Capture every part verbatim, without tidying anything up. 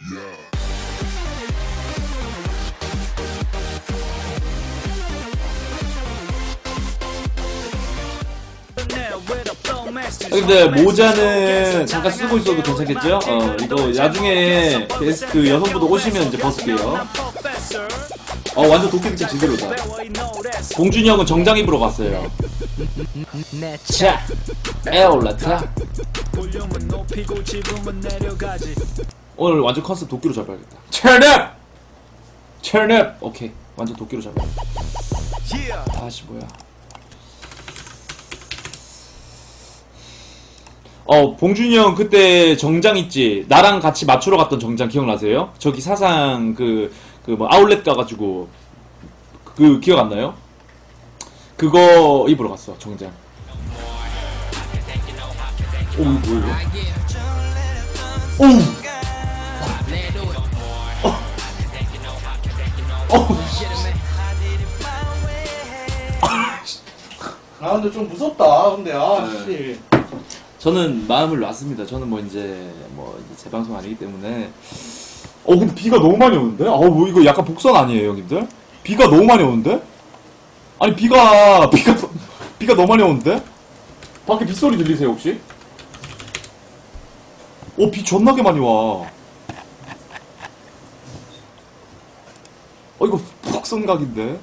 근데 모자는 잠깐 쓰고 있어도 괜찮겠죠? 어 이거 나중에 그 여성분들 오시면 이제 벗을게요. 어 완전 도끼 느낌 제대로다. 봉준이 형은 정장 입으러 갔어요. 자 에올라타. 오늘 완전 컨셉 도끼로 잡아야겠다. Turn up! 오케이 완전 도끼로 잡아야겠다. 아씨 뭐야. 어, 봉준이 형 그때 정장 있지? 나랑 같이 맞추러 갔던 정장 기억나세요? 저기 사상 그, 그 뭐 아울렛 가가지고 그 기억 안 나요? 그거 입으러 갔어, 정장. 오, 이거 뭐예요? 오우! 어! 아, 근데 좀 무섭다, 근데, 아, 씨. 네. 저는 마음을 놨습니다. 저는 뭐 이제 뭐 이제 제 방송 아니기 때문에. 어 근데 비가 너무 많이 오는데? 어 뭐 이거 약간 복선 아니에요, 형님들? 비가 너무 많이 오는데? 아니 비가 비가 비가 너무 많이 오는데? 밖에 빗소리 들리세요 혹시? 어 비 존나게 많이 와. 어 이거 복선각인데?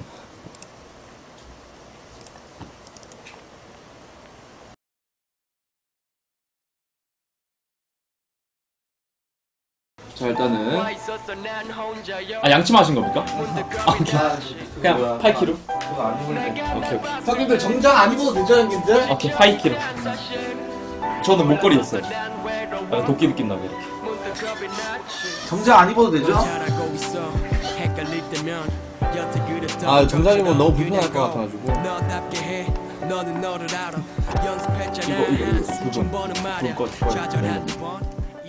자 일단은 아 양치마 하신 겁니까? 아 오케이 그냥 팔 킬로그램? 그거 안 입을래. 오케이 오케이 형님들 정장 안 입어도 되죠, 형님들? 오케이 팔 킬로그램. 저는 목걸이였어요. 아, 도끼 느낌 나게 이렇게. 정장 안 입어도 되죠? 아 정장 입으면 너무 불편할 것 같아가지고 이거 이거 이거 두번 불꺼 불꺼.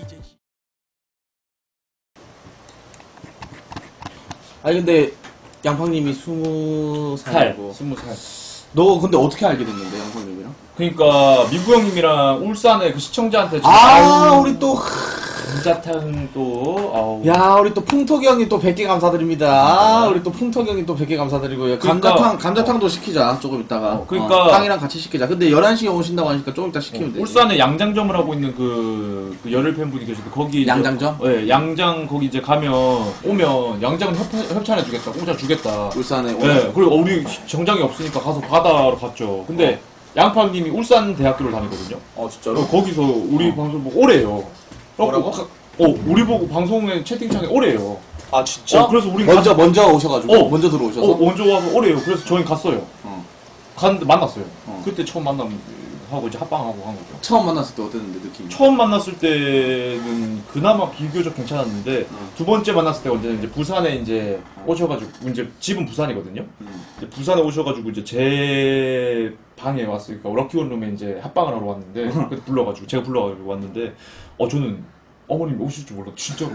아니 근데 양팡님이 스무 살이고 스무 살. 너 근데 어떻게 알게 됐는데 양팡님이랑? 그러니까 민구 형님이랑 울산에 그 시청자한테 아 우리 또 감자탕 또 아우. 야 우리 또 풍토기 형님 또 백 개 감사드립니다. 아, 우리 또 풍토기 형님 또 백 개 감사드리고요. 그러니까, 감자탕 감자탕도 어. 시키자 조금 있다가. 어, 그러니까 어, 탕이랑 같이 시키자. 근데 열한 시에 오신다고 하니까 조금 이따 시키면 어, 돼. 울산에 양장점을 하고 있는 그, 그 열혈 팬분이 계시는데 거기 양장점? 예, 네, 양장 거기 이제 가면 오면 양장 협, 협찬해 주겠다. 공짜 주겠다. 울산에 예. 네, 그리고 우리 정장이 없으니까 가서 받아러 갔죠. 근데 어. 양팡님이 울산 대학교를 다니거든요. 어 진짜로? 거기서 우리 어. 방송 보고 오래요. 뭐라고? 가, 어 우리 보고 방송에 채팅창에 오래요. 아 진짜? 어, 그래서 우리 먼저 가... 먼저 오셔가지고 어. 먼저 들어오셔서? 어 먼저 와서 오래요. 그래서 저희 갔어요. 어. 갔는데 만났어요. 어. 그때 처음 만남 하고 이제 합방하고 한 거죠. 처음 만났을 때 어땠는데 느낌이? 처음 만났을 때는 그나마 비교적 괜찮았는데 어. 두 번째 만났을 때 언제는 이제 부산에 이제 오셔가지고 이제 집은 부산이거든요. 음. 이제 부산에 오셔가지고 이제 제 방에 왔으니까 럭키원룸에 이제 합방을 하러 왔는데 그때 불러가지고 제가 불러가지고 왔는데 어 저는 어머님이 오실 줄 몰랐 진짜로.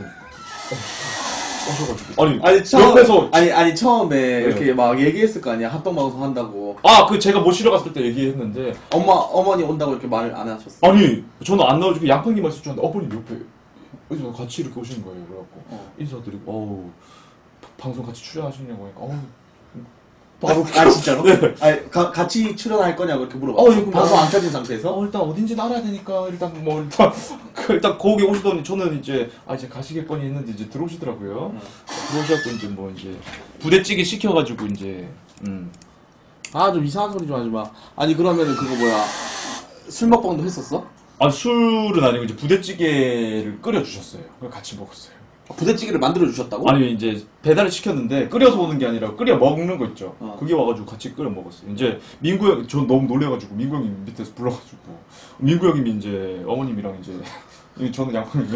오셔가지고 아니, 아니 처음, 옆에서 아니 아니 처음에 네. 이렇게 막 얘기했을 거 아니야 합동 방송 한다고. 아 그 제가 모시러 갔을 때 얘기했는데 엄마 어머니 온다고 이렇게 말을 안 하셨어? 아니 저는 안 나와주고 양팡님만 있을 줄 알았는데 어머님 옆에 여기서 같이 이렇게 오시는 거예요. 그래갖고 어. 인사드리고 어우 방송 같이 출연하시냐고 하니까 어우 바로 아 진짜로? 네. 아니 가, 같이 출연할 거냐고 이렇게 물어봤어. 어, 방송 뭐, 안 켜진 상태에서? 어, 일단 어딘지는 알아야 되니까 일단 뭐 일단 그, 일단 거기 오시더니 저는 이제 아 이제 가시겠거니 했는데 이제 들어오시더라고요. 응. 들어오셔갖고 이제 뭐 이제 부대찌개 시켜가지고 이제 음. 아 좀 이상한 소리 좀 하지 마. 아니 그러면은 그거 뭐야 술 먹방도 했었어? 아 술은 아니고 이제 부대찌개를 끓여 주셨어요. 그걸 같이 먹었어요. 부대찌개를 만들어 주셨다고? 아니 이제 배달을 시켰는데 끓여서 오는 게 아니라 끓여 먹는 거 있죠. 어. 그게 와가지고 같이 끓여 먹었어요. 이제 민구 형, 저 너무 놀래가지고 민구 형님 밑에서 불러가지고 민구 형님이 이제 어머님이랑 이제 저는 양팡이랑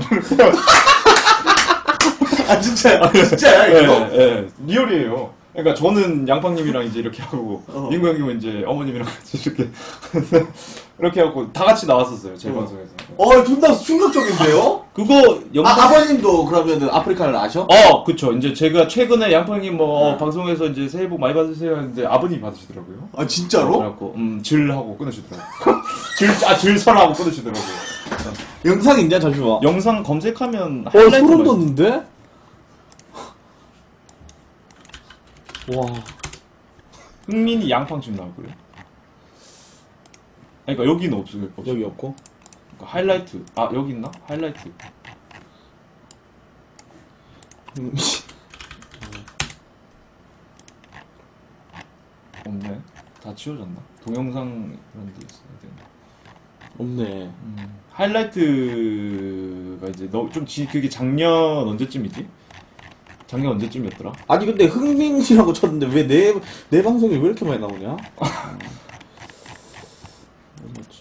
아 진짜야? 아, 진짜야 이거? 예, 예, 리얼이에요. 그러니까 저는 양팡님이랑 이제 이렇게 하고 어. 민구 형님은 이제 어머님이랑 같이 이렇게 이렇게 하고 다 같이 나왔었어요 제 어. 방송에서. 어 존나 충격적인데요? 그거 영상... 아, 아버님도 그러면은 아프리카를 아셔? 어 그쵸. 이제 제가 최근에 양팡님 뭐 네. 방송에서 이제 새해 복 많이 받으세요 했는데 아버님이 받으시더라고요. 아 진짜로? 그래갖고 음 질 하고 끊으시더라고요. 질, 아 질설하고 끊으시더라고요. 영상 있냐 잠시만. 영상 검색하면 어 하이라이트가 소름 있어. 돋는데? 와. 흥민이 양팡집 나오고요. 아니, 그러니까 여기는 없어. 없어. 여기 없고. 그러니까 하이라이트. 아 여기 있나? 하이라이트. 음, 없네. 다 지워졌나? 동영상 이런 데 있어야 되나? 없네. 음, 하이라이트가 이제 너 좀 그게 작년 언제쯤이지? 작년 언제쯤이었더라? 아니 근데 흥민이라고 쳤는데 왜 내 내 방송에 왜 이렇게 많이 나오냐? 뭐지?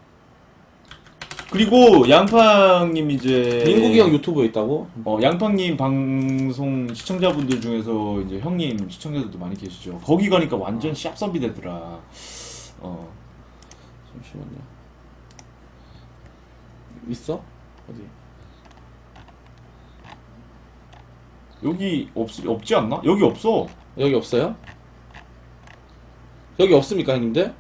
그리고 양팡님 이제 민국이 형 유튜브에 있다고? 어, 양팡님 방송 시청자분들 중에서 이제 형님 시청자들도 많이 계시죠. 거기 가니까 완전 샵선비 되더라. 어. 잠시만요. 있어? 어디? 여기 없, 없지 않나? 여기 없어. 여기 없어요? 여기 없습니까 형님들?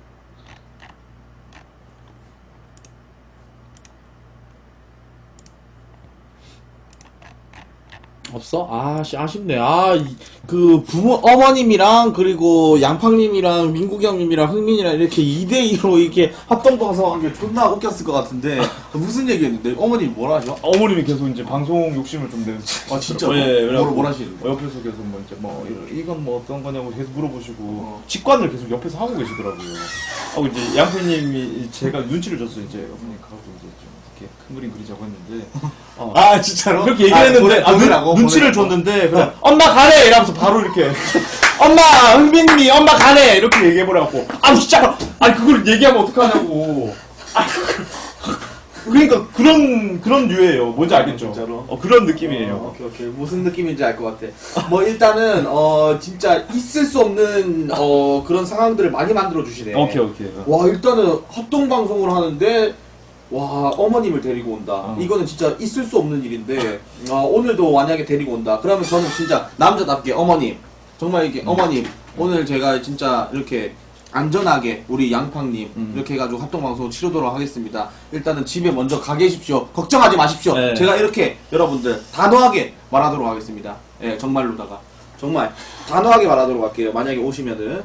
없어? 아, 씨, 아쉽네. 아, 이- 그, 부모, 어머님이랑, 그리고 양팡님이랑, 민국이 형님이랑, 흥민이랑 이렇게 이 대 이로 이렇게 합동방송한 게 존나 웃겼을 것 같은데, 무슨 얘기 했는데, 어머님 뭐라 하죠? 어머님이 계속 이제 방송 욕심을 좀 내서. 아, 진짜로? 예, 뭐라, 그래갖고 뭐라 하시는데? 어, 옆에서 계속 뭐 이제 뭐 이- 이건 뭐 어떤 거냐고 계속 물어보시고 어. 직관을 계속 옆에서 하고 계시더라고요. 하고 이제 양패님이 제가 눈치를 줬어요. 이제 어머니 가고 이제 좀 이렇게 큰 그림 그리자고 했는데 어. 아, 진짜로? 그렇게 얘기를 했는데 아, 눈, 눈치를 줬는데 그냥 엄마 가래 이러면서 바로 이렇게 엄마 흥민님이 엄마 가래 이렇게 얘기해버려갖고 아 진짜 아니 그걸 얘기하면 어떡하냐고 아, 그러니까 그런 그런 류예요. 뭔지 알겠죠? 진짜로? 어, 그런 느낌이에요. 어, 오케이, 오케이. 무슨 느낌인지 알 것 같아. 뭐, 일단은, 어, 진짜 있을 수 없는, 어, 그런 상황들을 많이 만들어 주시네. 오케이 오케이. 와, 일단은 합동방송을 하는데, 와, 어머님을 데리고 온다. 어. 이거는 진짜 있을 수 없는 일인데, 어, 오늘도 만약에 데리고 온다. 그러면 저는 진짜 남자답게 어머님, 정말 이게 어머님, 오늘 제가 진짜 이렇게 안전하게 우리 양팡님 음. 이렇게 해가지고 합동방송 치르도록 하겠습니다. 일단은 집에 먼저 가 계십시오. 걱정하지 마십시오. 네. 제가 이렇게 여러분들 단호하게 말하도록 하겠습니다. 예, 정말로다가. 정말 단호하게 말하도록 할게요. 만약에 오시면은.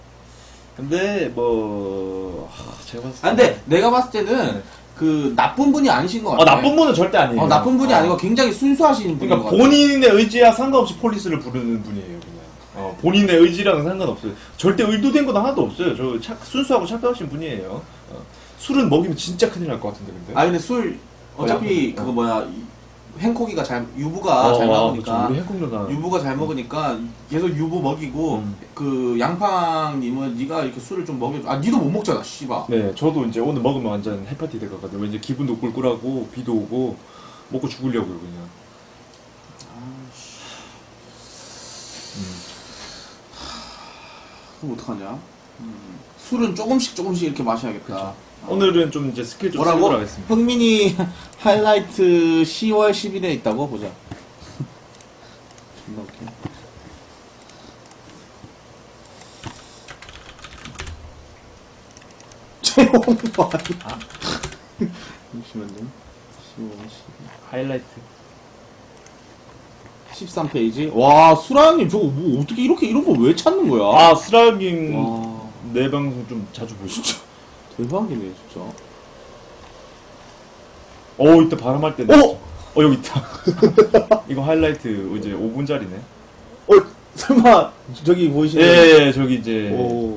근데 뭐 하, 제가 봤을 아, 근데 내가 봤을 때는 그 나쁜 분이 아니신 것 어, 같아요. 나쁜 분은 절대 아니에요. 어, 나쁜 분이 어. 아니고 굉장히 순수하신 분인 그러니까 것 같아요. 본인의 의지와 상관없이 폴리스를 부르는 분이에요. 그냥. 어, 본인의 의지랑은 상관없어요. 절대 의도된 건 하나도 없어요. 저 착, 순수하고 착하신 분이에요. 어. 술은 먹이면 진짜 큰일 날 것 같은데 근데. 아 근데 술 어차피 어. 그거 뭐야 이- 행콕이가 잘 유부가 어, 잘 아, 나오니까 그쵸. 우리 행콩누나. 유부가 잘 먹으니까 계속 유부 먹이고 음. 그 양팡님은 네가 이렇게 술을 좀 먹여. 아 니도 못 먹잖아 씨발. 네, 저도 이제 오늘 먹으면 완전 해파티 될 것 같아요. 왠지 기분도 꿀꿀하고 비도 오고 먹고 죽으려고요 그냥. 그럼 어떡하냐? 음. 술은 조금씩 조금씩 이렇게 마셔야겠다. 오늘은 좀 이제 스킬 좀 뭐라고? 쓰도록 하겠습니다. 흥민이 하이라이트 시월 십일에 있다고 보자. 존나 웃겨. 최홍만이. 잠시만요. 시월 십일. 하이라이트. 십삼 페이지. 와, 수라님 저거 뭐 어떻게 이렇게 이런 거 왜 찾는 거야? 아, 스라깅 와, 내 방송 좀 자주 보시죠. 대박이네 진짜. 어, 이따 발음할 때. 어? 어, 여기 있다. 이거 하이라이트 이제 오 분짜리네. 어, 설마 저기 보이시는? 예, 예, 저기 이제. 오.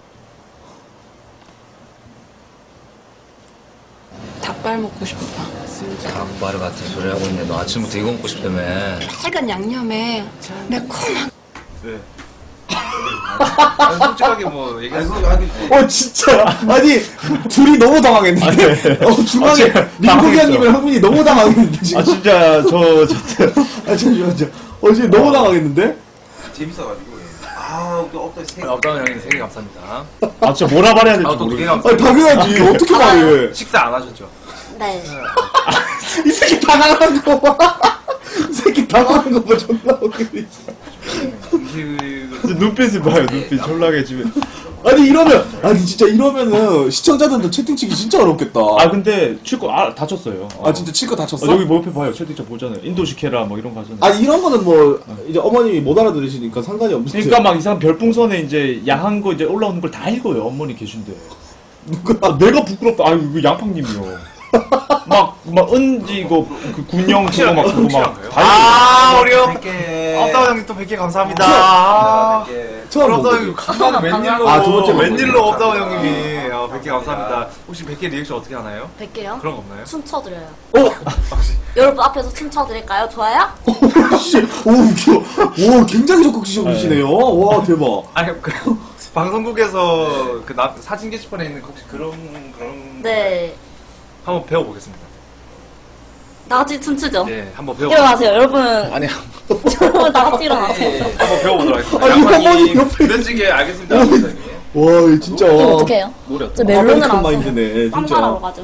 닭발 먹고 싶다. 닭발 같은 소리 하고 있네. 너 아침부터 이거 먹고 싶다며. 빨간 양념에 매콤한 네. 아니, 솔직하게 뭐 얘기하는 거 아니. 어 진짜 아니 둘이 너무 당황했는데 어 중앙에 아, 제가 민국이 당황했어. 형님이랑 흥민이 너무 당황했는데 지금 아, 진짜, 저, 저, 아 잠시만요 어 지금 너무 당황했는데 재밌어가지고. 아, 또 없다 세 개. 없다는 형님 세개 감사합니다. 아, 진짜 뭐라 말해야 될지 아, 또 두 개 모르겠어. 감사합니다. 아 당연하지 어떻게 말해 식사 안 하셨죠? 네. 이 새끼 당황한 거봐이 새끼 당황한 거봐 존나 웃기네 음식을 눈빛을 봐요, 눈빛. 졸라게 지금. 아니 이러면 아니 진짜 이러면은 시청자들도 채팅치기 진짜 어렵겠다. 아 근데 칠거 아, 다쳤어요. 아 진짜 칠 거 다쳤어? 어, 여기 뭐 옆에 봐요. 채팅창 보잖아요. 인도시케라 뭐 이런 거 하잖아요. 아니 이런 거는 뭐 이제 어머님이 못 알아들으시니까 상관이 없는데. 그러니까 막 이상 별풍선에 이제 야한 거 이제 올라오는 걸 다 읽어요. 어머니 계신데. 누가 아, 내가 부끄럽다. 아유 이거 양팡님이요. 막, 막, 은지, 이거, 그, 군용 저거 막, 그거 막, 다 아, 우리 형. 백 업다운 형님 또 백 개 감사합니다. 아, 처음 업다운 보고. 형님 간만에 웬일로. 아, 두 번째 웬일로 업다운 형님이 어, 백 개 감사합니다. 혹시 백 개 리액션 어떻게 하나요? 백 개요? 그런 거 없나요? 춤춰드려요. 어? 여러분 앞에서 춤춰드릴까요? 좋아요? 오, 씨. 오, 웃겨. 오, 굉장히 적극적이시네요. 와, 대박. 아니, 그, 방송국에서 그 나, 사진 게시판에 있는 혹시 그런, 그런. 네. 한번 배워보겠습니다. 나같이 춤추죠? 네, 한번 배워. 일어나세요, 여러분. 아니, 여러분 나같이 일어나세요. 한번 배워보도록 하겠습니다. 아니, 양반이 어머니 옆에- 면지게 알겠습니다. 원장님. 와, 진짜. 이거 어떻게 해요? 노래 저 멜론을 아메리칸 안 마인드네, 써. 진짜. 쌈바라로 가죠.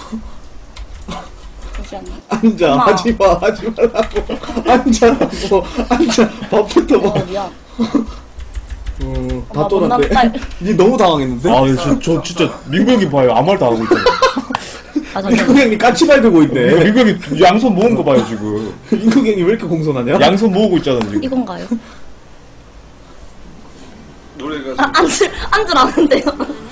잠시만요. 앉아, 엄마. 하지 마, 하지 말라고. 앉아라고. 앉아. 밥부터 어, 먹어. 미안. 어, 다 엄마, 떠났대. 못난 니 너무 당황했는데? 아, 저, 저 진짜, 민구 형이 봐요. 아무 말도 안 하고 있잖아요. 아, 민국 잠시만요. 형님 까치 밟고 있네. 민구 형이 양손 모은 거 봐요, 지금. 민국 형님 왜 이렇게 공손하냐? 양손 모으고 있잖아, 지금. 이건가요? 노래가 아, 앉을, 앉을 않은데요.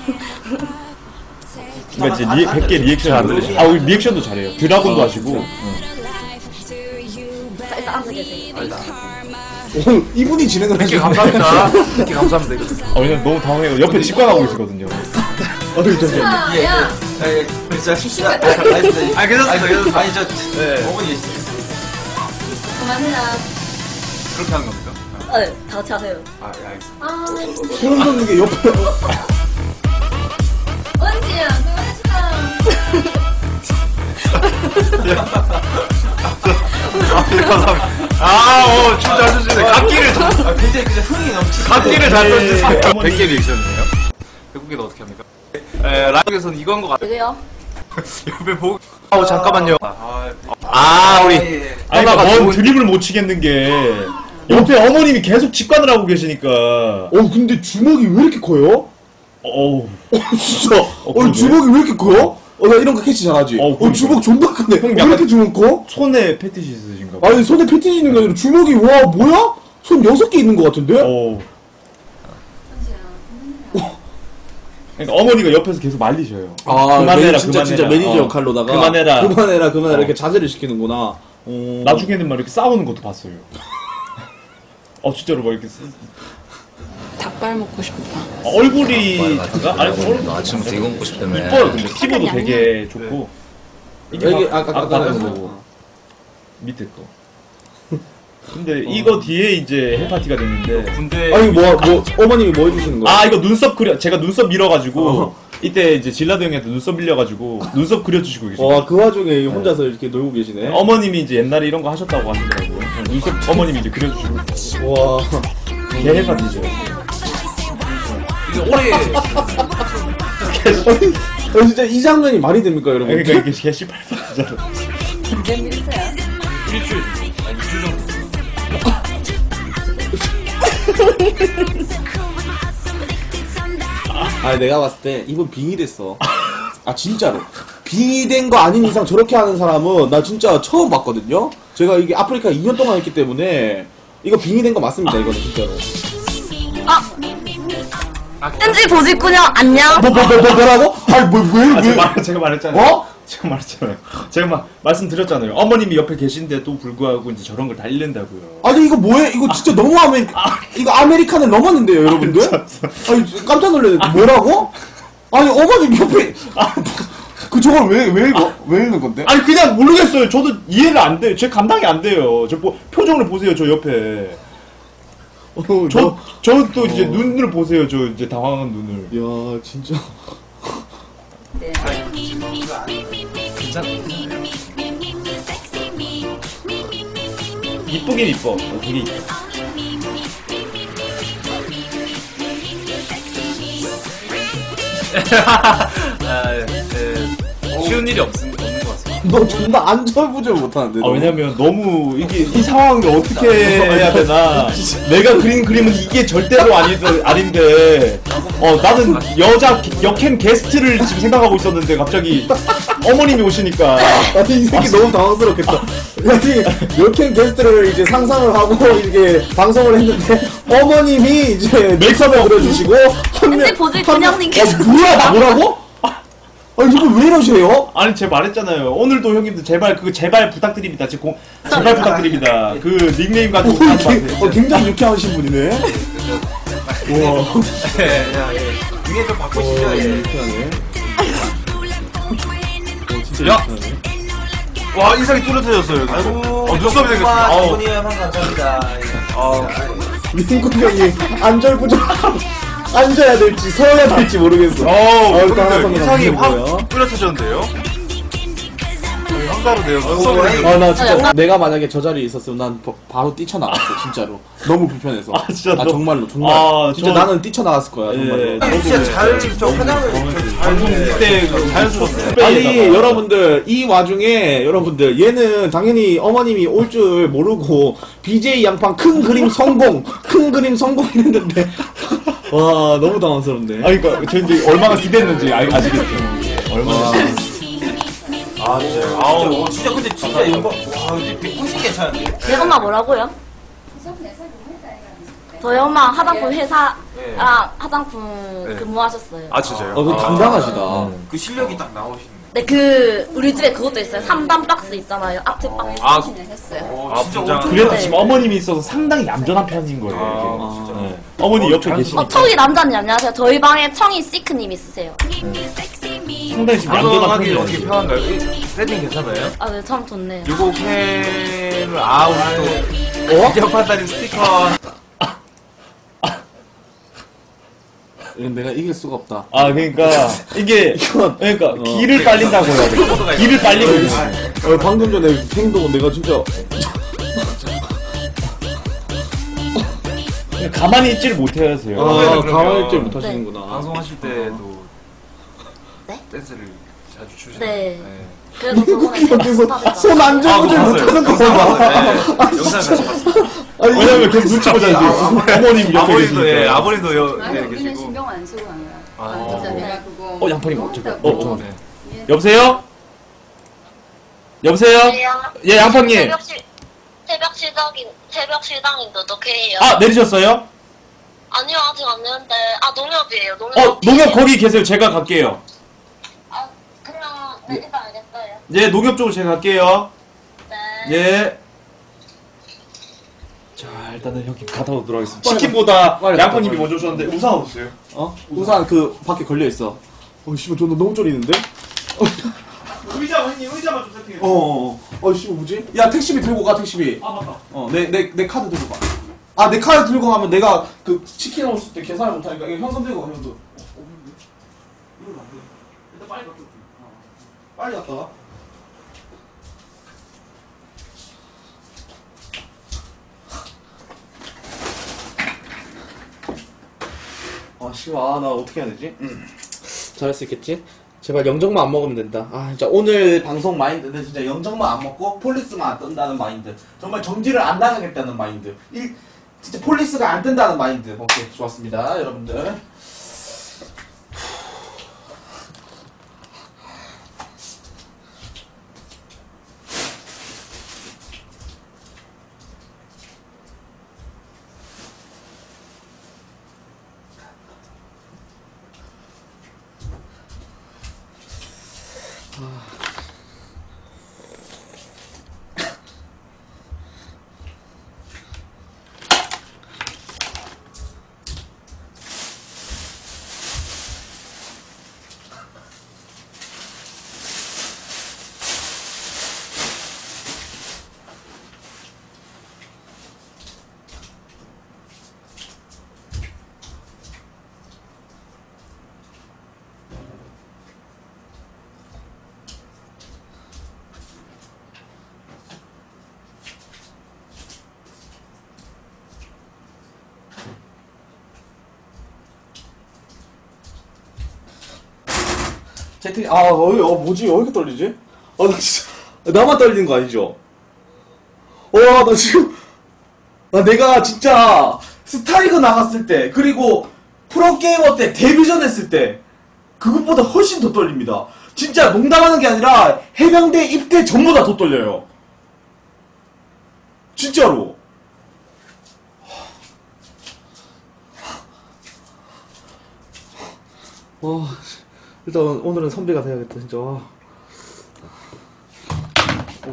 그러니까 이제 리, 백 개 리액션 안 들리죠? 아, 우리 리액션도 잘해요. 드라곤도 하시고. 응. 자, 일단 앉아 계세요. 오, 이분이 진행을 백 개 하시네. 감사합니다. 백 개 감사합니다. 이거. 아, 왜냐면 너무 당황해요. 옆에 직관하고 있거든요. 어이, 저, 저. 야, 진짜 실수가 아니 괜찮습니다. 아, 괜찮습니다. 괜찮습니다. 아니 저 네. 어머니 계시죠? 그만해라. 그렇게 하는 겁니까? 네, 다 같이 하세요. 아, 예, 알겠습니다. 아, 소름 돋는 게 옆에. 은지야, 아, 어, 춤잘 추시네. 각기를 잘, 아 굉장히 그냥 흥이 넘치시네. 각기를 잘 던지세요. 어머니. 백 개 리액션이네요. 백개 는 어떻게 합니까? 에, 라이브에서는 이건 것 같아요. 왜요? 옆에 보고. 아우, 잠깐만요. 아, 아, 우리. 아니, 하나가 그러니까 뭔 좋은- 드립을 못 치겠는 게, 옆에 어머님이 계속 직관을 하고 계시니까. 어, 근데 주먹이 왜 이렇게 커요? 어우. 진짜. 어, 그러게. 주먹이 왜 이렇게 커요? 어, 나 이런 거 캐치 잘하지. 어, 어, 그러니까. 주먹 존나 크네. 왜 약간- 이렇게 주먹 커? 손에 패티시 있으신가 봐. 아니, 손에 패티지 있는 게 아니라 주먹이, 와, 뭐야? 손 여섯 개 있는 것 같은데? 어우. 그러니까 어머니가 옆에서 계속 말리셔요. 아, 그만해라, 매니- 진짜, 그만해라. 진짜 매니저 어. 역할로다가. 그만해라. 그만해라, 그만해라. 어. 이렇게 자제를 시키는구나. 어. 나중에는 막 이렇게 싸우는 것도 봤어요. 어, 진짜로 막 이렇게. 쓰- 닭발 먹고 싶다. 어, 얼굴이 작아? 아니, 얼굴 아침부터 이거 먹고 싶다며. 이뻐요. 근데 피부도 약간 되게 좋고. 이게 여기 막- 아까 아까 아까 거 거 보고. 밑에 거. 근데 이거 뒤에 이제 헬파티가 됐는데. 군대. 아니, 뭐, 뭐, 어머님이 뭐 해주시는 거야? 아, 이거 눈썹 그려, 제가 눈썹 밀어가지고. 어. 이때 이제 진라도 형한테 눈썹 밀려가지고 눈썹 그려주시고 계시고. 와, 그 와중에 혼자서 이렇게 놀고 계시네. 어머님이 이제 옛날에 이런 거 하셨다고 하시더라고요. 눈썹 어머님이 이제 그려주시고. 와. 걔 헬파티죠. 이게 올해. 어, 진짜 이 장면이 말이 됩니까, 여러분? 그러니까 이게 걔 씨팔 파티잖아. 일주일 정도. 아니, 이주 정도. 아, 내가 봤을 때 이분 빙의 됐어. 아, 진짜로. 빙의 된 거 아닌 이상 저렇게 하는 사람은 나 진짜 처음 봤거든요? 제가 이게 아프리카 이 년 동안 했기 때문에 이거 빙의 된 거 맞습니다, 이거는 진짜로. 은지 보직군요, 안녕. 뭐, 뭐, 뭐, 뭐, 뭐라고? 아니, 뭐, 왜, 아, 왜? 제가, 말, 제가 말했잖아요. 어? 제가 말했잖아요. 제가 막 말씀드렸잖아요. 어머님이 옆에 계신데도 불구하고 이제 저런 걸 다 읽는다고요. 아니, 이거 뭐해? 이거 진짜 너무 아메리, 이거 아메리칸을 넘었는데요, 여러분들? 아니, 깜짝 놀랐네. 뭐라고? 아니, 어머님 옆에, 아, 그 저걸 왜, 왜 읽어? 왜 읽는 건데? 아니 그냥 모르겠어요. 저도 이해를 안 돼요. 제 감당이 안 돼요. 저 뭐, 표정을 보세요. 저 옆에. 어, 저, 너- 저 또 이제 눈을 보세요. 저 이제 당황한 눈을. 야, 진짜. 이쁘긴 이뻐. 어, 되게 이뻐. 아, 예, 예. 쉬운 일이 없, 없는 것 같습니다. 너 존나 안절부절 못하는데. 아 왜냐면 너무 이게 이 상황을 어떻게 해야 되나. 내가 그린 그림은 이게 절대로 아니 아닌데. 어 나는 여자 역캠 게스트를 지금 생각하고 있었는데 갑자기 어머님이 오시니까. 아니 이 새끼 너무 당황스럽겠다. 아니 이렇게 게스트를 이제 상상을 하고 이게 방송을 했는데 어머님이 이제 메이크업을 그려주시고 왠지 보질 근영님께서 어, 뭐야 뭐라고? 아니 이거 왜 이러세요? 아니 제가 말했잖아요. 오늘도 형님들 제발 그거 제발 부탁드립니다. 지금 공, 제발 부탁드립니다. 그 닉네임 가지고 어, 하지 마세요. 어, 굉장히 유쾌하신 분이네. 우와. 예, 야, 예. 위에 좀 바꾸시죠. 예. 유쾌하네. 야! 와, 인상이 뚜렷해졌어요. 아이고, 어, 눈썹이 생겼어. 아우. 분이 형 감사합니다. 아우. 민국 형이 안절부절 앉아야 될지 서야 될지 모르겠어. 어우, 일단 근데 한번 인상이 감사드리고요. 확 뚜렷해졌는데요? 거의 황가루네요. 눈썹이 생겼어. 아 나 진짜 내가 만약에 저 자리에 있었으면 난 바, 바로 뛰쳐나갔어 진짜로. 너무 불편해서. 아, 진짜 아 너- 정말로 정말. 아, 진짜 저- 나는 뛰쳐나갔을 거야 정말로. 예, 진짜 잘, 저 화장을 잘 방송 때 자연스럽게 아니 여러분들 이 와중에 여러분들 얘는 당연히 어머님이 올 줄 모르고 비제이 양판 큰 그림 성공 큰 그림 성공했는데 와 너무 당황스럽네. 아니 그러니까 저 이제 얼마나 기대했는지 아, 아시겠죠. 얼마나. 아, 진짜. 아우, 진짜 근데 진짜 이거, 와, 근데 백구십 괜찮은데? 내 엄마 뭐라고요? 저희 엄마 화장품 회사랑 네. 화장품 네. 근무하셨어요. 아, 진짜요? 어, 그 당당하시다. 그 실력이 딱 나오시네. 네, 그 우리 집에 그것도 있어요. 삼 단 박스 있잖아요. 아트 박스 아, 했어요. 오, 아, 진짜 진짜 엄청 그래서 네. 지금 어머님이 있어서 상당히 얌전한 편인 거예요. 아, 이게. 진짜. 네. 어머니 어, 옆에 잘 계시니까 어, 청이 남자님 안녕하세요. 저희 방에 청이 시크님 있으세요. 상당히 지금 얌전한 방송하기 편이에요. 어떻게 편한가요? 이 세팅 괜찮아요? 아, 네, 참 좋네요. 요거 캔을, 아, 우리 또, 이제 판다님 스티커. 이건 내가 이길 수가 없다. 아 그러니까 이게 이건- 그러니까 어. 기를 빨린다고 해야 돼. 기를 빨리고 있는 어, 방금 전에 행동 내가 진짜 거예요. 가만히 있지를 못하세요. 아, 그러면- 가만히 있지 못하시는구나. 방송하실 때도 네? 댄스를 자주 추시나요? 네. 그래도 저번에 여기서 손 안절부절 아, 못하는 거 영상 봐. 봤어요. 네. 영상 같이 봤어요. 아니, 왜냐면 계속 눈치 보잖아요. 어머님 옆에 아버님도, 예, 계시니까. 아버님도 여, 아니, 예, 우리는 계시고. 신경 안 쓰고 하는 거야. 아, 진짜 내가 그거. 어 양파님 어쩌고? 먹었다고. 어, 어. 네. 여보세요? 여보세요? 예 양파님. 새벽 시 새벽 시작인 새벽 시장인 도덕회예요. 아 내리셨어요? 아니요 아직 안 내는데 아 농협이에요. 농협. 어 어디예요? 농협 거기 계세요. 제가 갈게요. 아 그냥 내리면 알겠어요. 예 농협 쪽으로 제가 갈게요. 네. 예. 자 일단은 여기 갔다 오도록 하겠습니다. 치킨보다 빨리 양파님이 갔다 먼저 오셨는데 우산 없어요? 어? 우산 그 밖에 걸려 있어. 어, 씨발, 저너 너무 쫄리는데? 의자 형님 의자만 좀 세팅해. 어, 어, 어, 어, 씨발, 뭐지? 야, 택시비 들고 가, 택시비. 아 맞다. 어, 내, 내, 내 카드 들고 가. 아, 내 카드 들고 가면 내가 그 치킨 먹을 때 계산을 못하니까, 이거 현금 들고 가, 현금. 어, 없는데? 이러면 안 돼. 일단 빨리 갔다 올게. 어. 빨리 갔다 와. 아, 씨발, 아, 나 어떻게 해야 되지? 음. 잘할 수 있겠지? 제발 영정만 안 먹으면 된다. 아, 진짜 오늘 방송 마인드는 진짜 영정만 안 먹고 폴리스만 안 뜬다는 마인드. 정말 정지를 안 당하겠다는 마인드. 일, 진짜 폴리스가 안 뜬다는 마인드. 오케이, 좋았습니다, 여러분들. 채팅, 아, 어, 어, 뭐지? 왜 이렇게 떨리지? 아, 나 진짜. 나만 떨리는 거 아니죠? 와, 나 지금, 나 내가 진짜 스타리그 나갔을 때, 그리고 프로게이머 때 데뷔전 했을 때, 그것보다 훨씬 더 떨립니다. 진짜 농담하는 게 아니라 해병대 입대 전보다 더 떨려요. 진짜로. 와, 일단 오늘은 선배가 돼야겠다, 진짜. 와. 어.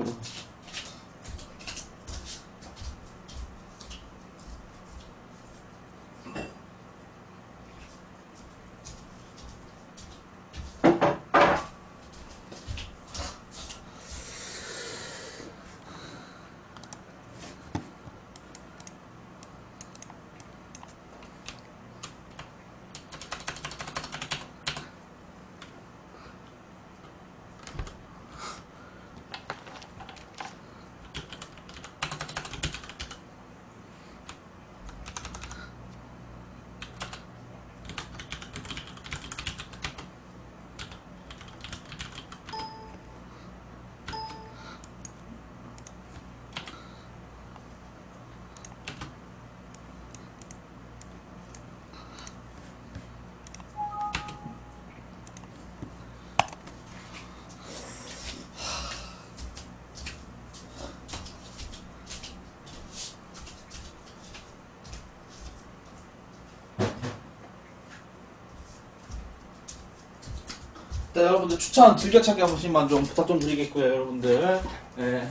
네, 여러분들 추천 즐겨찾기 한 번씩만 좀 부탁 좀 드리겠고요, 여러분들. 네.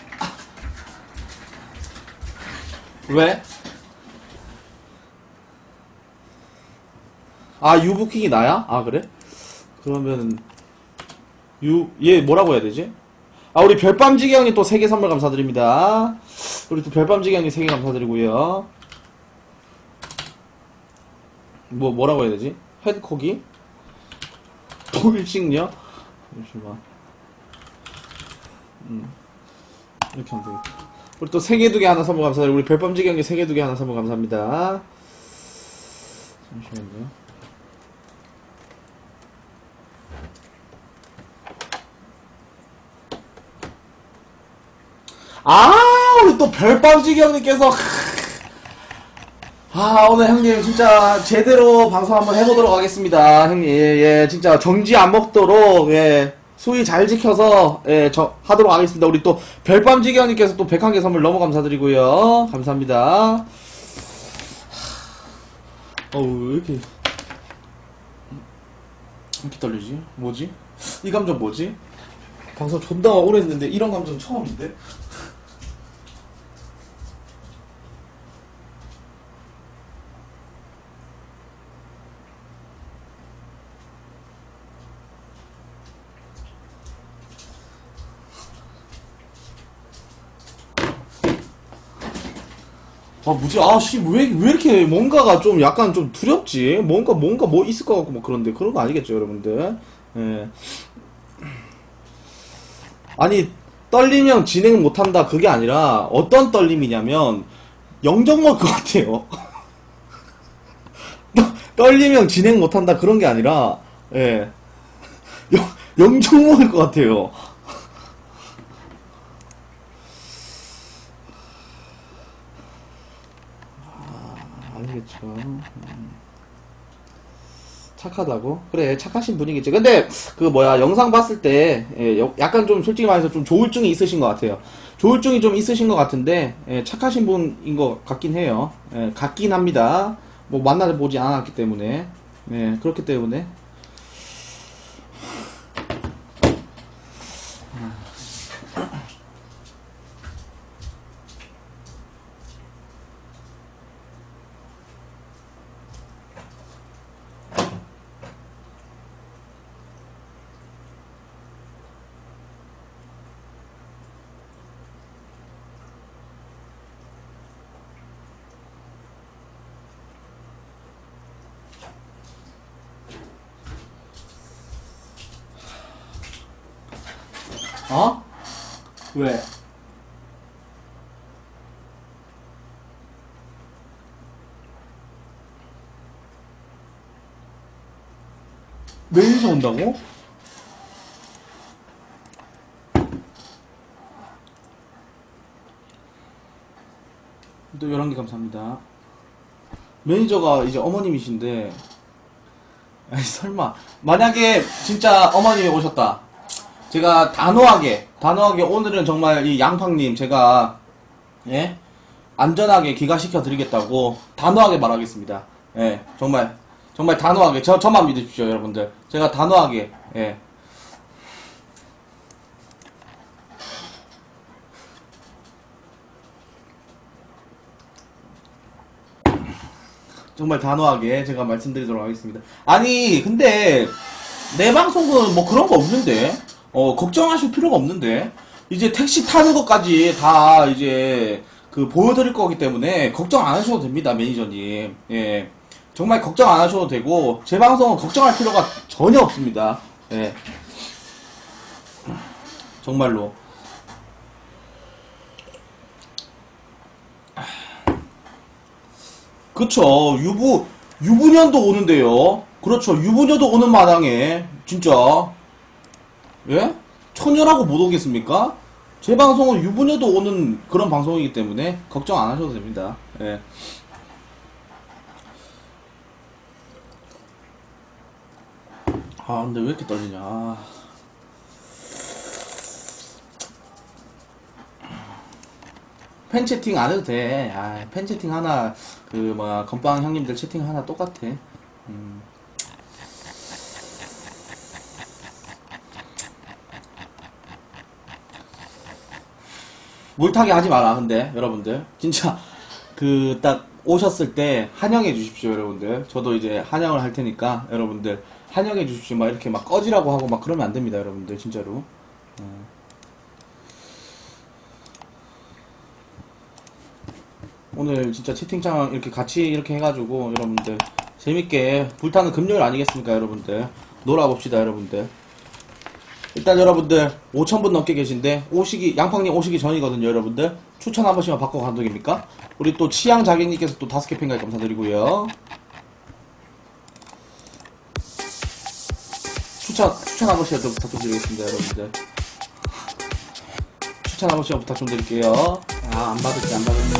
왜? 아, 유부킹이 나야? 아, 그래? 그러면 유, 얘 뭐라고 해야 되지? 아, 우리 별밤지기 형님 또 세 개 선물 감사드립니다. 우리 또 별밤지기 형님 세 개 감사드리고요. 뭐, 뭐라고 해야 되지? 헤드코기? 돌싱요? 잠시만. 음. 이렇게 하면 되겠다. 우리 또 세 개 두 개 하나 선물 감사드리고, 우리 별밤지기 형님 세 개 두 개 하나 선물 감사합니다. 잠시만요. 아, 우리 또 별밤지기 형님께서, 아, 오늘 형님 진짜 제대로 방송 한번 해보도록 하겠습니다. 형님, 예, 예, 진짜 정지 안 먹도록, 예, 수위 잘 지켜서, 예, 저, 하도록 하겠습니다. 우리 또 별밤지기 형님께서 또 백한 개 선물 너무 감사드리고요. 감사합니다. 어우, 왜 이렇게, 이렇게 떨리지? 뭐지? 이 감정 뭐지? 방송 존나 오래 했는데 이런 감정 처음인데? 아, 뭐지? 아, 씨, 왜, 왜 이렇게 뭔가가 좀 약간 좀 두렵지? 뭔가, 뭔가 뭐 있을 것 같고 뭐 그런데. 그런 거 아니겠죠, 여러분들? 예. 아니, 떨리면 진행 못한다, 그게 아니라, 어떤 떨림이냐면, 영정 먹을 것 같아요. 떨리면 진행 못한다, 그런 게 아니라, 예. 영, 영정 먹을 것 같아요. 아니겠죠. 음. 착하다고? 그래, 착하신 분이겠지. 근데, 그, 뭐야, 영상 봤을 때, 예, 여- 약간 좀, 솔직히 말해서 좀 조울증이 있으신 것 같아요. 조울증이 좀 있으신 것 같은데, 예, 착하신 분인 것 같긴 해요. 예, 같긴 합니다. 뭐, 만나보지 않았기 때문에. 예, 그렇기 때문에. 어? 왜? 매니저 온다고? 또 열한 개 감사합니다. 매니저가 이제 어머님이신데, 아니, 설마. 만약에 진짜 어머님이 오셨다. 제가 단호하게, 단호하게 오늘은 정말 이 양팡님 제가, 예? 안전하게 귀가시켜 드리겠다고 단호하게 말하겠습니다. 예, 정말, 정말 단호하게. 저, 저만 믿으십시오, 여러분들. 제가 단호하게, 예. 정말 단호하게 제가 말씀드리도록 하겠습니다. 아니, 근데, 내 방송은 뭐 그런 거 없는데, 어, 걱정하실 필요가 없는데, 이제 택시 타는 것까지 다 이제, 그, 보여드릴 거기 때문에, 걱정 안 하셔도 됩니다, 매니저님. 예. 정말 걱정 안 하셔도 되고, 제 방송은 걱정할 필요가 전혀 없습니다. 예. 정말로. 그쵸. 유부, 유부년도 오는데요. 그렇죠. 유부녀도 오는 마당에, 진짜. 예? 처녀라고 못 오겠습니까? 제 방송은 유부녀도 오는 그런 방송이기 때문에, 걱정 안 하셔도 됩니다. 예. 아, 근데 왜 이렇게 떨리냐. 아. 팬 채팅 안 해도 돼. 아, 팬 채팅 하나, 그, 뭐야, 건빵 형님들 채팅 하나 똑같아. 음. 물타기 하지 마라, 근데, 여러분들. 진짜, 그, 딱, 오셨을 때, 환영해 주십시오, 여러분들. 저도 이제 환영을 할 테니까, 여러분들. 환영해 주십시오. 막 이렇게 막 꺼지라고 하고 막 그러면 안 됩니다, 여러분들. 진짜로. 어. 오늘 진짜 채팅창 이렇게 같이 이렇게 해가지고 여러분들 재밌게 불타는 금요일 아니겠습니까, 여러분들. 놀아봅시다, 여러분들. 일단 여러분들 오천 분 넘게 계신데 오시기, 양팡님 오시기 전이거든요, 여러분들. 추천 한 번씩만 받고 감독입니까? 우리 또 치양자객님께서 또 다섯 개 팬가입 감사드리고요. 추천, 추천 한 번씩만 좀 부탁 좀 드리겠습니다, 여러분들. 추천 한 번씩만 부탁 좀 드릴게요. 아, 안 받을게, 안 받을게.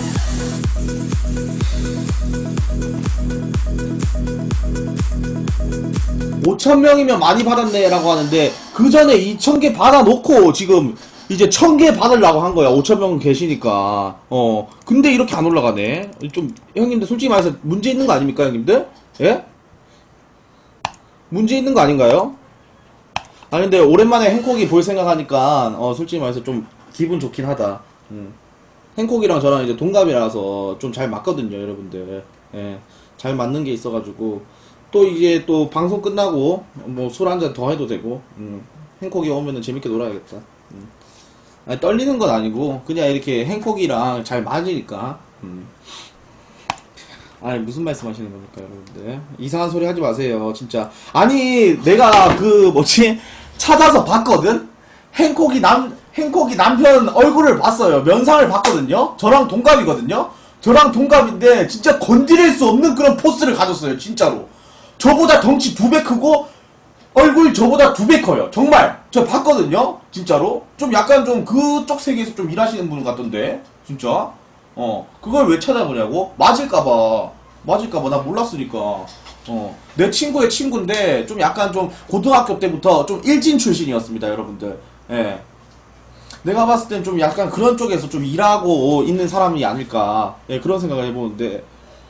오천 명이면 많이 받았네 라고 하는데 그 전에 이천 개 받아놓고 지금 이제 천 개 받으려고 한 거야. 오천 명 계시니까. 어 근데 이렇게 안 올라가네. 좀 형님들 솔직히 말해서 문제 있는 거 아닙니까, 형님들? 예? 문제 있는 거 아닌가요? 아 근데 오랜만에 행콕이 볼 생각하니까 어 솔직히 말해서 좀 기분 좋긴 하다. 음. 행콕이랑 저랑 이제 동갑이라서 좀 잘 맞거든요, 여러분들. 예, 잘 맞는 게 있어가지고 또 이제 또 방송 끝나고 뭐 술 한잔 더 해도 되고. 음. 행콕이 오면은 재밌게 놀아야겠다. 음. 아니, 떨리는 건 아니고 그냥 이렇게 행콕이랑 잘 맞으니까. 음. 아니 무슨 말씀하시는 겁니까, 여러분들? 이상한 소리 하지 마세요, 진짜. 아니 내가 그 뭐지 찾아서 봤거든. 행콕이 남 행콕이 남편 얼굴을 봤어요. 면상을 봤거든요. 저랑 동갑이거든요. 저랑 동갑인데 진짜 건드릴 수 없는 그런 포스를 가졌어요, 진짜로. 저보다 덩치 두 배 크고 얼굴 저보다 두 배 커요. 정말 저 봤거든요, 진짜로. 좀 약간 좀 그쪽 세계에서 좀 일하시는 분 같던데, 진짜. 어 그걸 왜 찾아보냐고? 맞을까봐, 맞을까봐 나 몰랐으니까. 어 내 친구의 친구인데 좀 약간 좀 고등학교 때부터 좀 일진 출신이었습니다, 여러분들. 예. 내가 봤을 땐 좀 약간 그런 쪽에서 좀 일하고 있는 사람이 아닐까. 예, 그런 생각을 해보는데.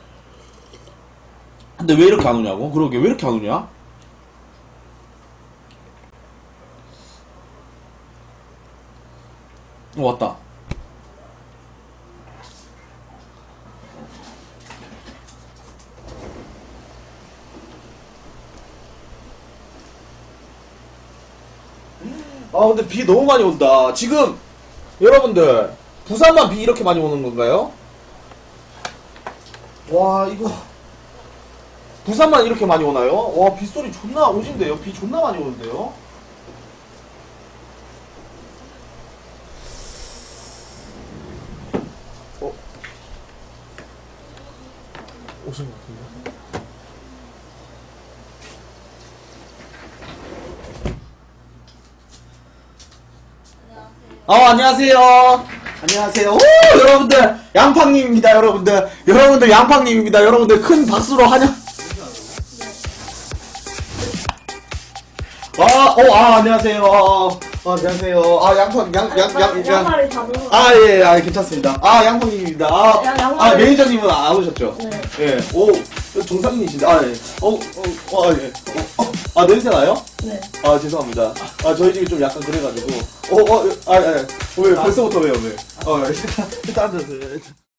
근데 왜 이렇게 안 오냐고? 그러게, 왜 이렇게 안 오냐? 어, 왔다. 아 근데 비 너무 많이 온다. 지금 여러분들 부산만 비 이렇게 많이 오는 건가요? 와 이거 부산만 이렇게 많이 오나요? 와 빗소리 존나 오진데요? 비 존나 많이 오는데요? 어? 오신 것 같은데? 어, 안녕하세요. 안녕하세요. 오, 여러분들 양팡님입니다. 여러분들 여러분들 양팡님입니다. 여러분들 큰 박수로 환영. 아, 어, 아, 안녕하세요. 어, 어, 안녕하세요. 아, 양팡, 양, 양, 양, 양. 양말이 다 넣어. 아, 예, 아, 괜찮습니다. 아, 양팡님입니다. 아, 양- 양말을- 아, 매니저님은 안 오셨죠? 네. 예, 오, 정상인이신데, 아, 예. 어, 어, 어, 아, 예. 어, 어, 아, 냄새 나요? 네. 아, 죄송합니다. 아, 저희 집이 좀 약간 그래가지고. 어, 어, 아, 아, 왜, 벌써부터 왜요, 왜? 어, 일단, 일단 앉아주세요.